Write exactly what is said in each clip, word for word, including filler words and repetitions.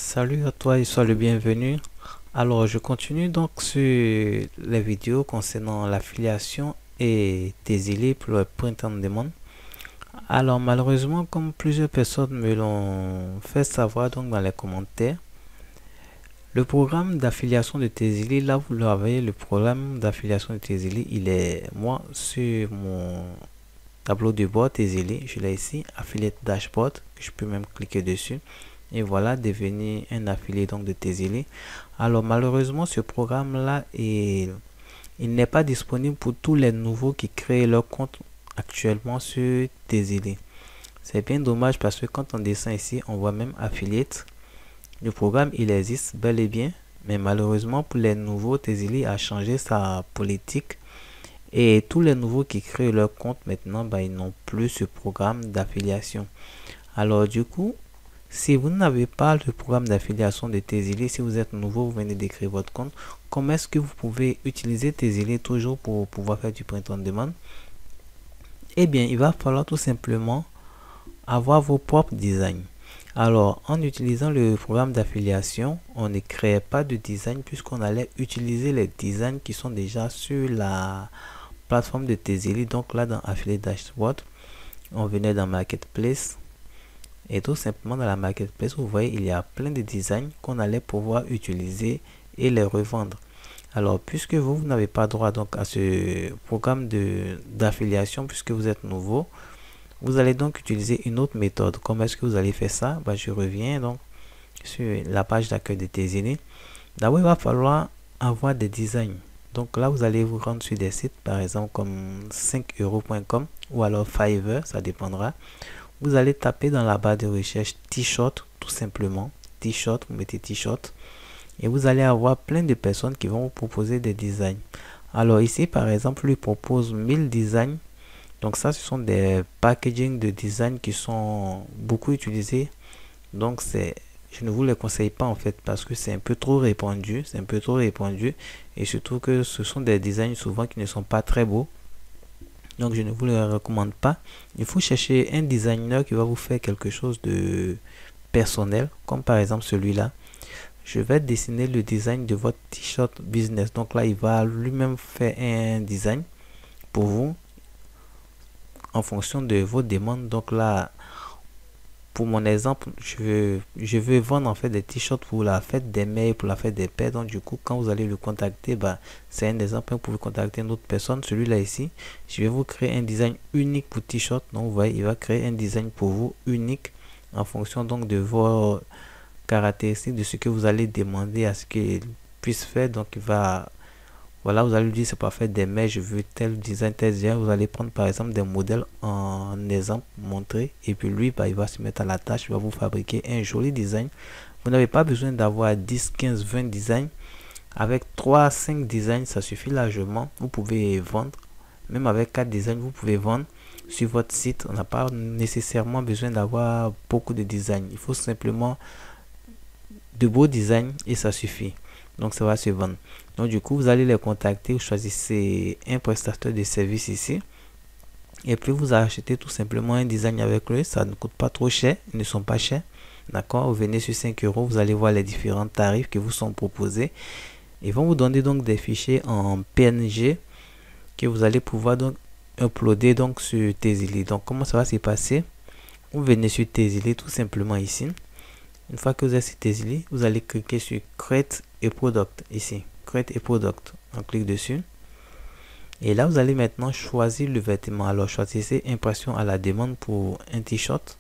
Salut à toi et sois le bienvenu. Alors, je continue donc sur les vidéos concernant l'affiliation et tes élèves pour le print on demand. Alors, malheureusement, comme plusieurs personnes me l'ont fait savoir donc dans les commentaires, le programme d'affiliation de tes élèves, là vous l'avez, le programme d'affiliation de tes élèves, il est moi sur mon tableau de bord tes élèves, je l'ai ici, affiliate dashboard, je peux même cliquer dessus. Et voilà, devenir un affilié donc de Tezili. Alors malheureusement, ce programme-là, il, il n'est pas disponible pour tous les nouveaux qui créent leur compte actuellement sur Tezili. C'est bien dommage parce que quand on descend ici, on voit même affiliate. Le programme, il existe bel et bien, mais malheureusement pour les nouveaux, Tezili a changé sa politique. Et tous les nouveaux qui créent leur compte maintenant, bah, ils n'ont plus ce programme d'affiliation. Alors du coup, si vous n'avez pas le programme d'affiliation de Tezili, si vous êtes nouveau, vous venez d'écrire votre compte, comment est-ce que vous pouvez utiliser Tezili toujours pour pouvoir faire du print on demand? Eh bien, il va falloir tout simplement avoir vos propres designs. Alors, en utilisant le programme d'affiliation, on ne crée pas de design puisqu'on allait utiliser les designs qui sont déjà sur la plateforme de Tezili. Donc là, dans Affiliate Dashboard, on venait dans Marketplace. Et tout simplement dans la marketplace, vous voyez, il y a plein de designs qu'on allait pouvoir utiliser et les revendre. Alors, puisque vous, vous n'avez pas droit donc à ce programme de d'affiliation, puisque vous êtes nouveau, vous allez donc utiliser une autre méthode. Comment est-ce que vous allez faire ça? Bah, je reviens donc sur la page d'accueil de Tezili. D'abord, il va falloir avoir des designs. Donc là, vous allez vous rendre sur des sites, par exemple comme cinq euros point com ou alors Fiverr, ça dépendra. Vous allez taper dans la barre de recherche t-shirt, tout simplement. T-shirt, vous mettez t-shirt. Et vous allez avoir plein de personnes qui vont vous proposer des designs. Alors ici, par exemple, lui propose mille designs. Donc ça, ce sont des packaging de design qui sont beaucoup utilisés. Donc c'est, je ne vous les conseille pas en fait parce que c'est un peu trop répandu. C'est un peu trop répandu. Et surtout que ce sont des designs souvent qui ne sont pas très beaux. Donc je ne vous le recommande pas. Il faut chercher un designer qui va vous faire quelque chose de personnel, comme par exemple celui-là. Je vais dessiner le design de votre t-shirt business. Donc là, il va lui-même faire un design pour vous en fonction de vos demandes. Donc là, pour mon exemple, je veux, je veux vendre en fait des t-shirts pour la fête des mères, pour la fête des pères. Donc du coup, quand vous allez le contacter, bah, c'est un exemple. Vous pouvez contacter une autre personne. Celui-là ici, je vais vous créer un design unique pour t-shirt. Donc vous voyez, il va créer un design pour vous unique en fonction donc de vos caractéristiques, de ce que vous allez demander à ce qu'il puisse faire. Donc il va, voilà, vous allez lui dire c'est pas faire des mères, je veux tel design, tel design. Vous allez prendre par exemple des modèles en exemple, montrer, et puis lui, bah, il va se mettre à la tâche, il va vous fabriquer un joli design. Vous n'avez pas besoin d'avoir dix, quinze, vingt designs. Avec trois, cinq designs, ça suffit largement. Vous pouvez vendre. Même avec quatre designs, vous pouvez vendre sur votre site. On n'a pas nécessairement besoin d'avoir beaucoup de designs. Il faut simplement de beaux designs et ça suffit. Donc ça va se vendre. Donc du coup, vous allez les contacter. Vous choisissez un prestataire de service ici. Et puis vous achetez tout simplement un design avec lui. Ça ne coûte pas trop cher. Ils ne sont pas chers. D'accord? Vous venez sur cinq euros. Vous allez voir les différents tarifs qui vous sont proposés. Ils vont vous donner donc des fichiers en P N G que vous allez pouvoir donc uploader donc sur Tezili. Donc comment ça va se passer? Vous venez sur Tezili tout simplement ici. Une fois que vous êtes sur Tezili, vous allez cliquer sur Create a Product ici. Create a Product. On clique dessus. Et là, vous allez maintenant choisir le vêtement. Alors, choisissez impression à la demande pour un t-shirt.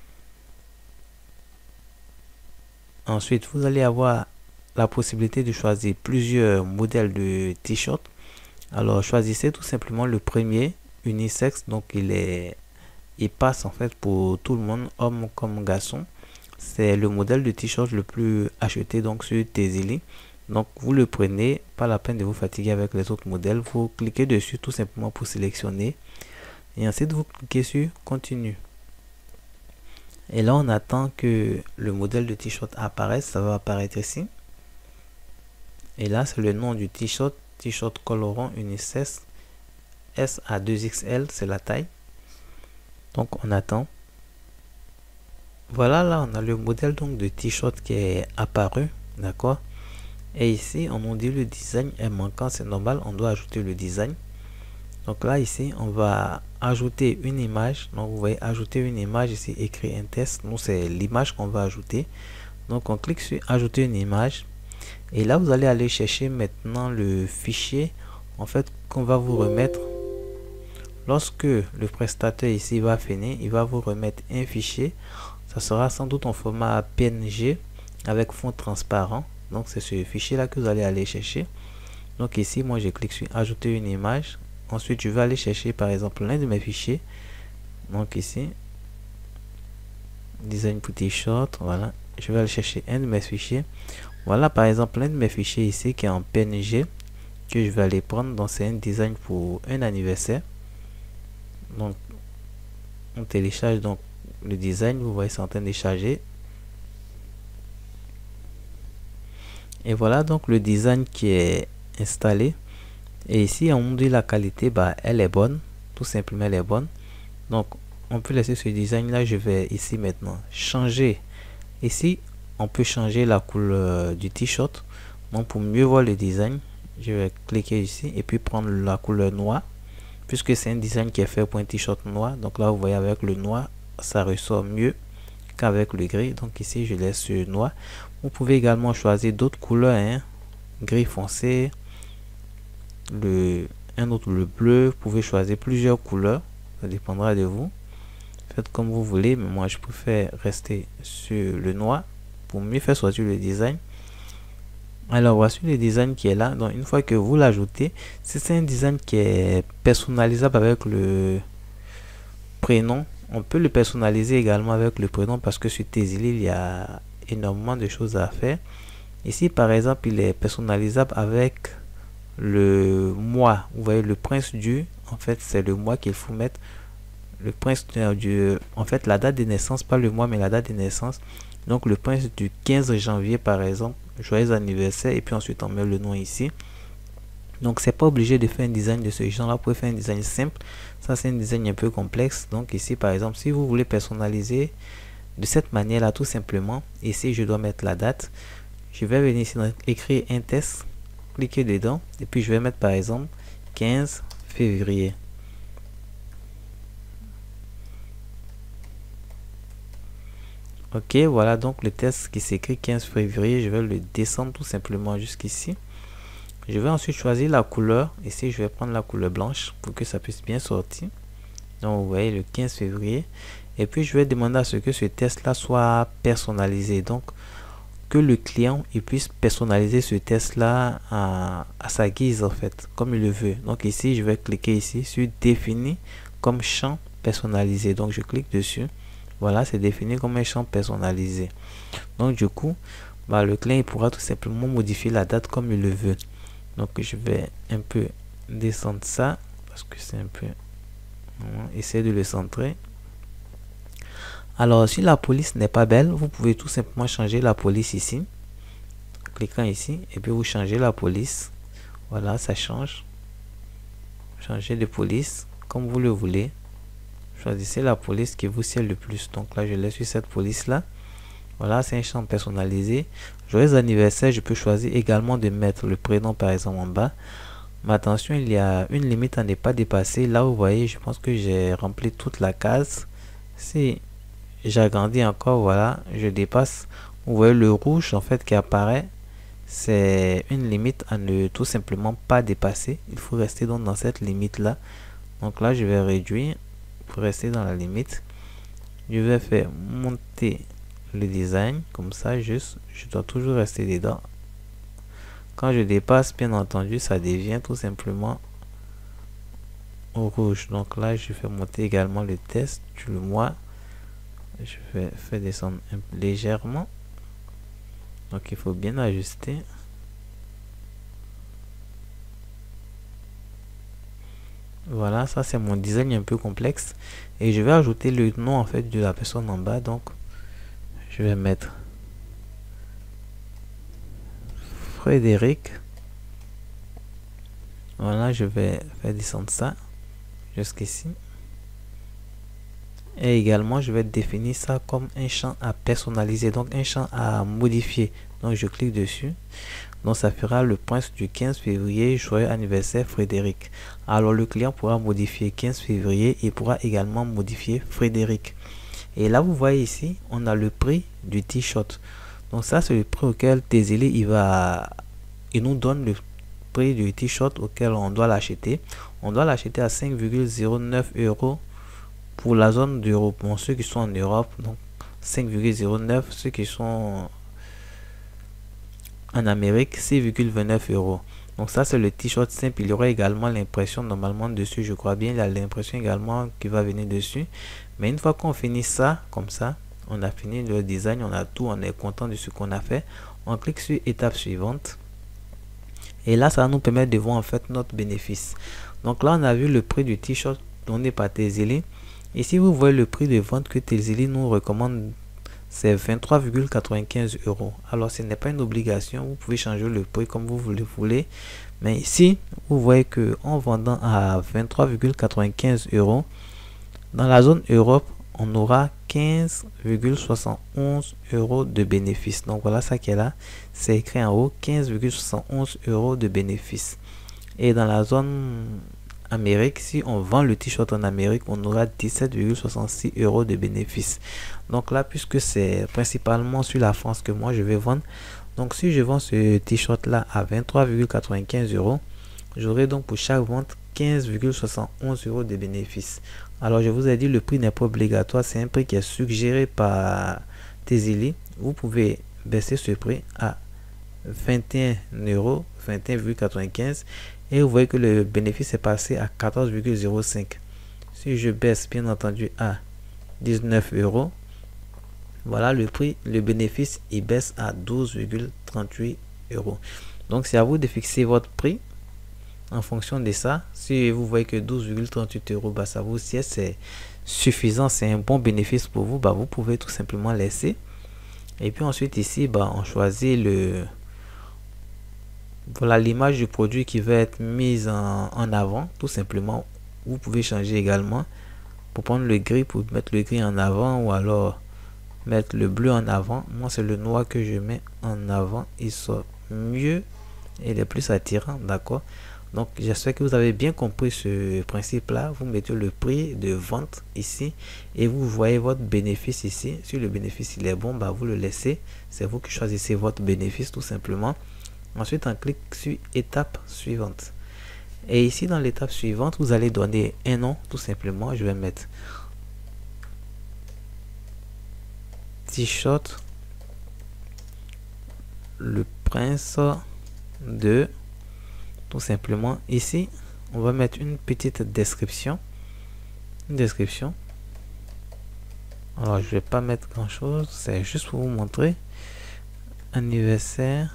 Ensuite, vous allez avoir la possibilité de choisir plusieurs modèles de t-shirt. Alors, choisissez tout simplement le premier, unisex. Donc, il est, il passe en fait pour tout le monde, homme comme garçon. C'est le modèle de t-shirt le plus acheté donc sur Tezili. Donc vous le prenez, pas la peine de vous fatiguer avec les autres modèles. Vous cliquez dessus tout simplement pour sélectionner. Et ensuite vous cliquez sur continue. Et là on attend que le modèle de t-shirt apparaisse. Ça va apparaître ici. Et là c'est le nom du t-shirt. T-shirt colorant unisex S à deux X L, c'est la taille. Donc on attend. Voilà, là on a le modèle donc de t-shirt qui est apparu, d'accord. Et ici on nous dit le design est manquant, c'est normal, on doit ajouter le design. Donc là ici on va ajouter une image. Donc vous voyez ajouter une image ici, écrit un test. Nous c'est l'image qu'on va ajouter. Donc on clique sur ajouter une image. Et là vous allez aller chercher maintenant le fichier en fait qu'on va vous remettre. Lorsque le prestataire ici va finir, il va vous remettre un fichier. Ça sera sans doute en format P N G avec fond transparent. Donc c'est ce fichier là que vous allez aller chercher. Donc ici moi je clique sur ajouter une image. Ensuite je vais aller chercher par exemple l'un de mes fichiers. Donc ici design pour t-shirt, voilà. Je vais aller chercher un de mes fichiers. Voilà par exemple l'un de mes fichiers ici qui est en P N G que je vais aller prendre. Donc c'est un design pour un anniversaire. Donc on télécharge donc le design, vous voyez c'est en train de charger. Et voilà donc le design qui est installé. Et ici on nous dit la qualité, bah elle est bonne, tout simplement elle est bonne. Donc on peut laisser ce design là. Je vais ici maintenant changer. Ici on peut changer la couleur du t-shirt. Donc pour mieux voir le design, je vais cliquer ici et puis prendre la couleur noire, puisque c'est un design qui est fait pour un t-shirt noir. Donc là vous voyez avec le noir ça ressort mieux qu'avec le gris. Donc ici je laisse le noir. Vous pouvez également choisir d'autres couleurs, hein, gris foncé, le un autre le bleu. Vous pouvez choisir plusieurs couleurs, ça dépendra de vous, faites comme vous voulez, mais moi je préfère rester sur le noir pour mieux faire sortir le design. Alors voici le design qui est là. Donc une fois que vous l'ajoutez, c'est un design qui est personnalisable avec le prénom. On peut le personnaliser également avec le prénom parce que sur Tezily il y a énormément de choses à faire. Ici par exemple il est personnalisable avec le mois. Vous voyez le prince du, en fait c'est le mois qu'il faut mettre. Le prince du, en fait la date de naissance, pas le mois mais la date de naissance. Donc le prince du quinze janvier par exemple, joyeux anniversaire, et puis ensuite on met le nom ici. Donc c'est pas obligé de faire un design de ce genre là, vous pouvez faire un design simple. Ça c'est un design un peu complexe. Donc ici par exemple si vous voulez personnaliser de cette manière là, tout simplement ici je dois mettre la date. Je vais venir ici dans écrire un test, cliquer dedans et puis je vais mettre par exemple quinze février. Ok, voilà donc le test qui s'écrit quinze février. Je vais le descendre tout simplement jusqu'ici. Je vais ensuite choisir la couleur. Ici je vais prendre la couleur blanche pour que ça puisse bien sortir. Donc vous voyez le quinze février. Et puis je vais demander à ce que ce test là soit personnalisé. Donc que le client il puisse personnaliser ce test là à, à sa guise en fait, comme il le veut. Donc ici je vais cliquer ici sur définir comme champ personnalisé. Donc je clique dessus. Voilà, c'est défini comme un champ personnalisé. Donc du coup bah, le client il pourra tout simplement modifier la date comme il le veut. Donc je vais un peu descendre ça parce que c'est un peu, essayer de le centrer. Alors si la police n'est pas belle, vous pouvez tout simplement changer la police ici, cliquant ici et puis vous changez la police. Voilà, ça change. Changez de police comme vous le voulez. Choisissez la police qui vous sied le plus. Donc là je laisse sur cette police là. Voilà, c'est un champ personnalisé. Joyeux anniversaire, je peux choisir également de mettre le prénom par exemple en bas. Mais attention, il y a une limite à ne pas dépasser. Là vous voyez, je pense que j'ai rempli toute la case. Si j'agrandis encore, voilà, je dépasse. Vous voyez le rouge en fait qui apparaît, c'est une limite à ne tout simplement pas dépasser. Il faut rester donc dans cette limite là. Donc là je vais réduire pour rester dans la limite. Je vais faire monter le design comme ça, juste je dois toujours rester dedans. Quand je dépasse, bien entendu, ça devient tout simplement au rouge. Donc là je fais monter également le test du mois. Je vais faire descendre un peu légèrement. Donc il faut bien ajuster. Voilà, ça c'est mon design un peu complexe. Et je vais ajouter le nom en fait de la personne en bas. Donc je vais mettre Frédéric. Voilà, je vais faire descendre ça jusqu'ici. Et également, je vais définir ça comme un champ à personnaliser, donc un champ à modifier. Donc, je clique dessus. Donc, ça fera le prince du quinze février, joyeux anniversaire Frédéric. Alors, le client pourra modifier quinze février et pourra également modifier Frédéric. Et là, vous voyez ici, on a le prix du t-shirt. Donc, ça, c'est le prix auquel Tezili, il va, il nous donne le prix du t-shirt auquel on doit l'acheter. On doit l'acheter à cinq virgule zéro neuf euros pour la zone d'Europe. Bon, ceux qui sont en Europe, donc cinq virgule zéro neuf. Ceux qui sont en Amérique, six virgule vingt-neuf euros. Donc ça, c'est le t-shirt simple. Il y aura également l'impression normalement dessus, je crois bien. Il y a l'impression également qui va venir dessus. Mais une fois qu'on finit ça, comme ça, on a fini le design, on a tout, on est content de ce qu'on a fait. On clique sur étape suivante. Et là, ça va nous permettre de voir en fait notre bénéfice. Donc là, on a vu le prix du t-shirt donné par Tezili. Ici, vous voyez le prix de vente que Tezili nous recommande, c'est vingt-trois virgule quatre-vingt-quinze euros. Alors, ce n'est pas une obligation, vous pouvez changer le prix comme vous le voulez. Mais ici, vous voyez que en vendant à vingt-trois virgule quatre-vingt-quinze euros, dans la zone Europe, on aura quinze virgule soixante et onze euros de bénéfice. Donc voilà ça qui est là, c'est écrit en haut, quinze virgule soixante et onze euros de bénéfice. Et dans la zone Amérique, si on vend le t-shirt en Amérique, on aura dix-sept virgule soixante-six euros de bénéfice. Donc là, puisque c'est principalement sur la France que moi je vais vendre, donc si je vends ce t-shirt là à vingt-trois virgule quatre-vingt-quinze euros, j'aurai donc pour chaque vente quinze virgule soixante et onze euros de bénéfice. Alors je vous ai dit, le prix n'est pas obligatoire, c'est un prix qui est suggéré par Tezili. Vous pouvez baisser ce prix à vingt et un euros, vingt et un virgule quatre-vingt-quinze, et vous voyez que le bénéfice est passé à quatorze virgule zéro cinq. Si je baisse bien entendu à dix-neuf euros, voilà le prix, le bénéfice il baisse à douze virgule trente-huit euros. Donc c'est à vous de fixer votre prix en fonction de ça. Si vous voyez que douze virgule trente-huit euros, bah, ça vous sied, c'est suffisant, c'est un bon bénéfice pour vous, bah, vous pouvez tout simplement laisser. Et puis ensuite ici, bah, on choisit le voilà l'image du produit qui va être mise en, en avant, tout simplement. Vous pouvez changer également pour prendre le gris, pour mettre le gris en avant, ou alors mettre le bleu en avant. Moi, c'est le noir que je mets en avant, il sort mieux et il est plus attirant, d'accord. Donc j'espère que vous avez bien compris ce principe là. Vous mettez le prix de vente ici et vous voyez votre bénéfice ici. Si le bénéfice il est bon, bah vous le laissez, c'est vous qui choisissez votre bénéfice tout simplement. Ensuite on clique sur étape suivante, et ici dans l'étape suivante vous allez donner un nom tout simplement. Je vais mettre t-shirt le prince de, tout simplement. Ici on va mettre une petite description, une description. Alors je vais pas mettre grand chose, c'est juste pour vous montrer. Anniversaire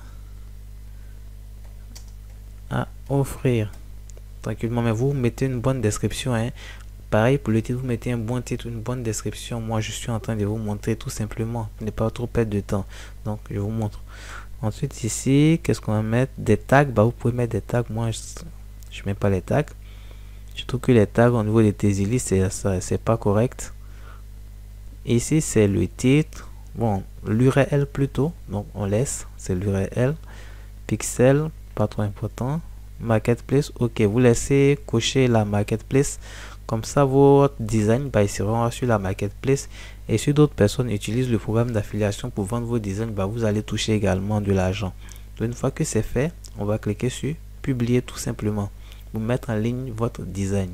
à offrir, tranquillement, mais vous mettez une bonne description, hein. Pareil pour le titre, vous mettez un bon titre, une bonne description. Moi je suis en train de vous montrer tout simplement, ne pas trop perdre de temps, donc je vous montre. Ensuite ici, qu'est-ce qu'on va mettre? Des tags. Bah vous pouvez mettre des tags. Moi je, je mets pas les tags. Je trouve que les tags au niveau des Tezili c'est ça, c'est pas correct. Ici c'est le titre, bon l'U R L plutôt, donc on laisse, c'est l'U R L. Pixel, pas trop important. Marketplace, ok, vous laissez cocher la marketplace, comme ça votre design bah, il sera sur la marketplace, et si d'autres personnes utilisent le programme d'affiliation pour vendre vos designs, bah, vous allez toucher également de l'argent. Donc une fois que c'est fait, on va cliquer sur publier tout simplement pour mettre en ligne votre design.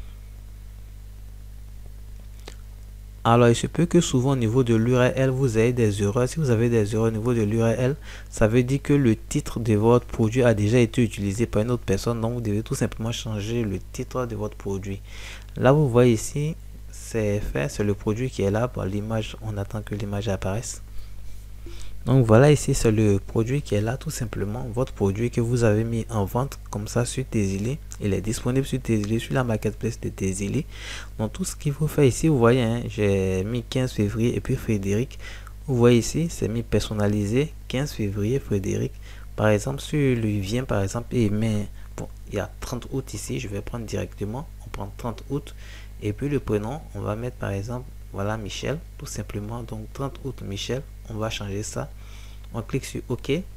Alors il se peut que souvent au niveau de l'U R L vous ayez des erreurs. Si vous avez des erreurs au niveau de l'U R L, ça veut dire que le titre de votre produit a déjà été utilisé par une autre personne, donc vous devez tout simplement changer le titre de votre produit. Là vous voyez ici, c'est fait, c'est le produit qui est là. Pour l'image, on attend que l'image apparaisse. Donc voilà, ici c'est le produit qui est là, tout simplement votre produit que vous avez mis en vente comme ça sur Tezili. Il est disponible sur Tezili, sur la marketplace de Tezili. Donc tout ce qu'il faut faire ici, vous voyez, hein, j'ai mis quinze février et puis Frédéric. Vous voyez ici, c'est mis personnalisé quinze février Frédéric. Par exemple, si lui vient par exemple et met, bon, il y a trente août ici, je vais prendre directement, on prend trente août Et puis le prénom, on va mettre par exemple, voilà, Michel, tout simplement. Donc trente août Michel, on va changer ça. On clique sur OK. Et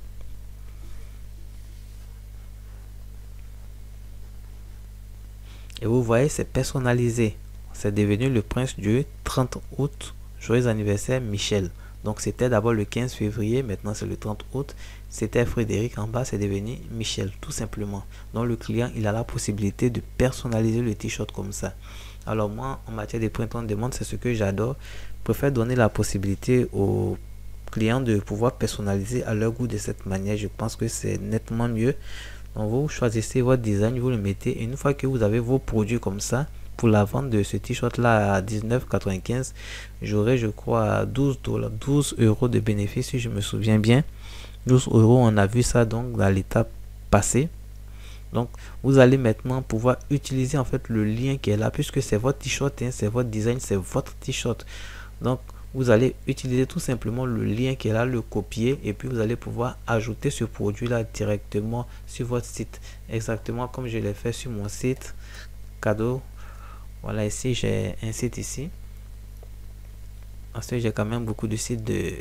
vous voyez, c'est personnalisé. C'est devenu le prince du trente août. Joyeux anniversaire Michel. Donc c'était d'abord le quinze février, maintenant c'est le trente août. C'était Frédéric en bas, c'est devenu Michel, tout simplement. Donc le client, il a la possibilité de personnaliser le t-shirt comme ça. Alors moi, en matière de print on demande, c'est ce que j'adore. Je préfère donner la possibilité aux clients de pouvoir personnaliser à leur goût de cette manière. Je pense que c'est nettement mieux. Donc vous choisissez votre design, vous le mettez. Et une fois que vous avez vos produits comme ça, pour la vente de ce t-shirt là à dix-neuf quatre-vingt-quinze, j'aurai je crois douze dollars, douze euros de bénéfice si je me souviens bien. douze euros, on a vu ça donc dans l'étape passée. Donc vous allez maintenant pouvoir utiliser en fait le lien qui est là, puisque c'est votre t-shirt, hein, c'est votre design, c'est votre t-shirt. Donc vous allez utiliser tout simplement le lien qui est là, le copier, et puis vous allez pouvoir ajouter ce produit là directement sur votre site, exactement comme je l'ai fait sur mon site cadeau. Voilà, ici j'ai un site ici. Ensuite j'ai quand même beaucoup de sites de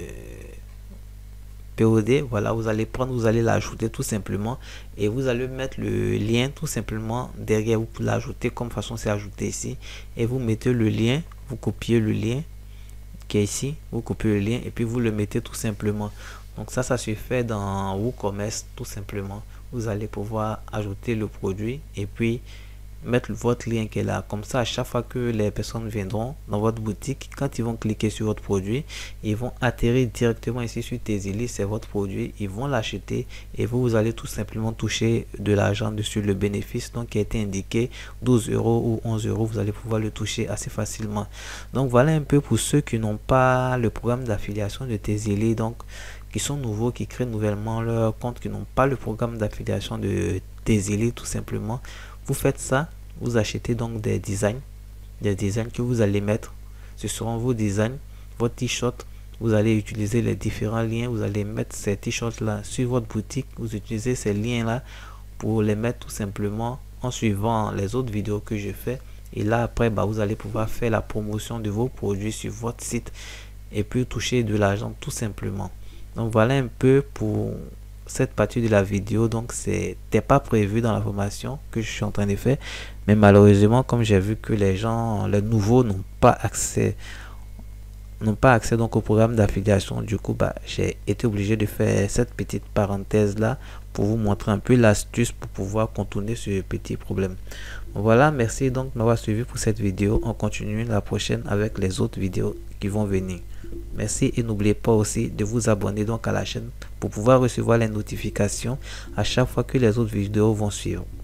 P O D. Voilà, vous allez prendre, vous allez l'ajouter tout simplement, et vous allez mettre le lien tout simplement derrière. Vous pouvez l'ajouter comme façon c'est ajouté ici, et vous mettez le lien, vous copiez le lien qui est ici, vous copiez le lien et puis vous le mettez tout simplement. Donc ça, ça se fait dans WooCommerce tout simplement. Vous allez pouvoir ajouter le produit et puis mettre votre lien qui est là. Comme ça, à chaque fois que les personnes viendront dans votre boutique, quand ils vont cliquer sur votre produit, ils vont atterrir directement ici sur Tezily, c'est votre produit, ils vont l'acheter et vous, vous allez tout simplement toucher de l'argent dessus. Le bénéfice donc qui a été indiqué douze euros ou onze euros, vous allez pouvoir le toucher assez facilement. Donc voilà un peu pour ceux qui n'ont pas le programme d'affiliation de Tezily, donc qui sont nouveaux, qui créent nouvellement leur compte, qui n'ont pas le programme d'affiliation de Tezily tout simplement. Vous faites ça, vous achetez donc des designs, des designs que vous allez mettre. Ce seront vos designs, votre t-shirt. Vous allez utiliser les différents liens. Vous allez mettre ces t-shirts là sur votre boutique. Vous utilisez ces liens là pour les mettre tout simplement en suivant les autres vidéos que je fais. Et là après, bah, vous allez pouvoir faire la promotion de vos produits sur votre site et puis toucher de l'argent tout simplement. Donc voilà un peu pour cette partie de la vidéo. Donc c'était pas prévu dans la formation que je suis en train de faire, mais malheureusement comme j'ai vu que les gens, les nouveaux n'ont pas accès n'ont pas accès donc au programme d'affiliation, du coup bah j'ai été obligé de faire cette petite parenthèse là pour vous montrer un peu l'astuce pour pouvoir contourner ce petit problème. Voilà, merci donc de m'avoir suivi pour cette vidéo. On continue la prochaine avec les autres vidéos qui vont venir. Merci et n'oubliez pas aussi de vous abonner donc à la chaîne pour pouvoir recevoir les notifications à chaque fois que les autres vidéos vont suivre.